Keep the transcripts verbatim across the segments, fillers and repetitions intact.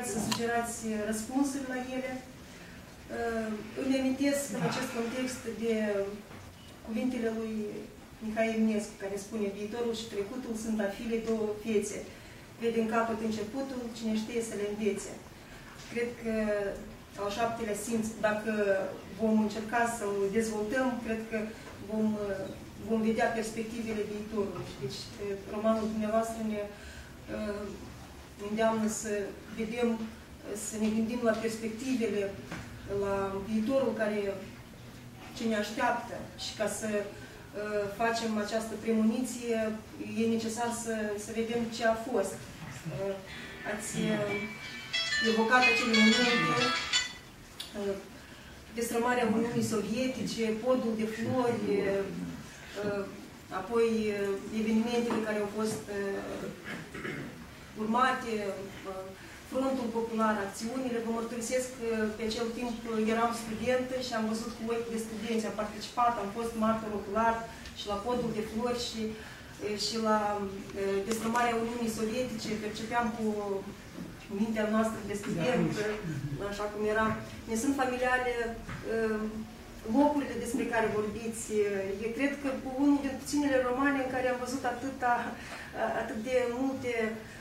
încercați să sugerați răspunsuri la ele. Îmi amintesc în acest context de cuvintele lui Mihai Eminescu, care spune: viitorul și trecutul sunt a filei două fețe. Vede în capăt începutul, cine știe să le învețe. Cred că al șaptelea simț, dacă vom încerca să-l dezvoltăm, cred că vom, vom vedea perspectivele viitorului. Deci, romanul dumneavoastră ne uh, îndeamnă să vedem, să ne gândim la perspectivele, la viitorul care ce ne așteaptă și ca să uh, facem această premoniție, e necesar să, să vedem ce a fost. Uh, ați uh, evocat acele momente, uh, destrămarea Uniunii Sovietice, podul de flori, uh, apoi uh, evenimentele care au fost uh, urmate, uh, Frontul Popular, acțiunile. Vă mărturisesc că pe acel timp eram studentă și am văzut cu ochi de studenți, am participat, am fost martor ocular și la podul de flori și, și la destrămarea Uniunii Sovietice. Percepeam cu mintea noastră de student, așa cum era. Ne sunt familiale locurile despre care vorbiți. Eu cred că unul din puținele romane în care am văzut atâta, atât de multe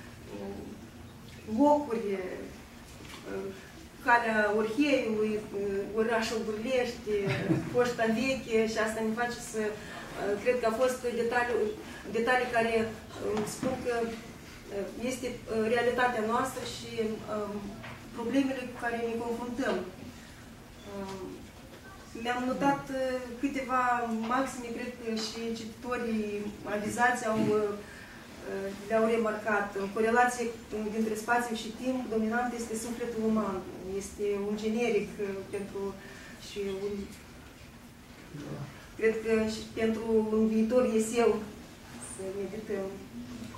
locuri, Calea Orheiului, orașul Burlești, Poșta Veche, și asta ne face să... Cred că au fost detalii, detalii care spun că este realitatea noastră și problemele cu care ne confruntăm. Mi-am notat câteva maxime, cred că și cititorii avizați au le-au remarcat. În corelație dintre spațiu și timp, dominant este sufletul uman. Este un generic pentru și un... Cred că și pentru un viitor eseu să medităm